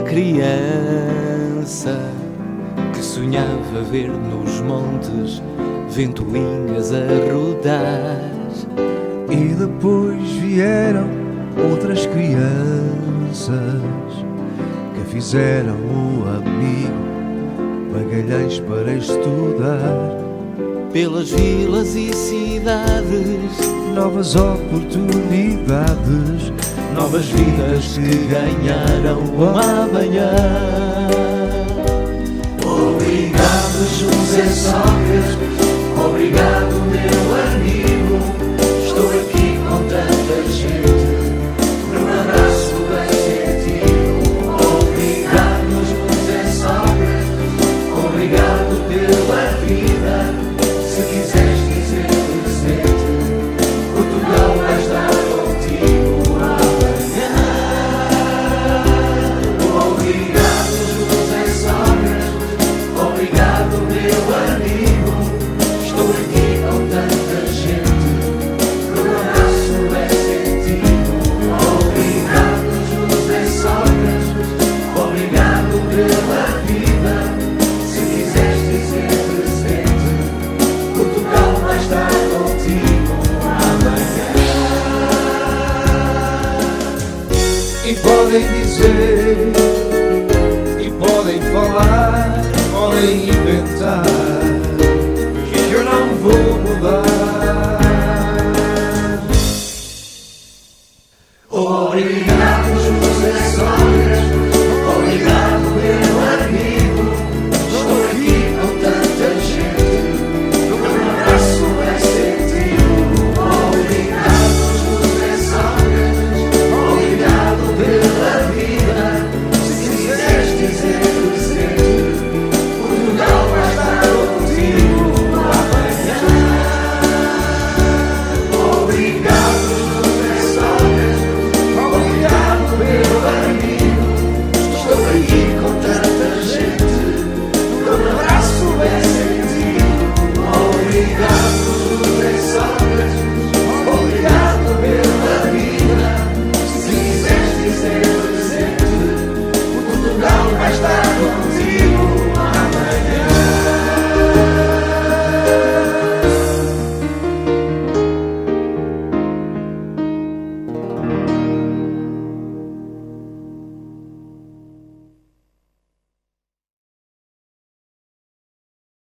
criança que sonhava ver nos montes ventoinhas a rodar. E depois vieram outras crianças que fizeram o amigo Magalhães para estudar. Pelas vilas e cidades, Novas oportunidades, novas vidas que ganharam amanhã. Obrigado, José Sócrates, obrigado, meu amigo. Estou aqui com tanta gente, num abraço bem sentido. Obrigado, José Sócrates, obrigado pela vida. Se quiseres dizer presente, Portugal vai estar contigo amanhã. Obrigado, José Sócrates, obrigado, meu amigo. Estou aqui com tanta gente, no abraço é sentido. Obrigado, José Sócrates, obrigado pela vida. Se quiseres dizer presente, Portugal vai estar contigo amanhã. e podem dizer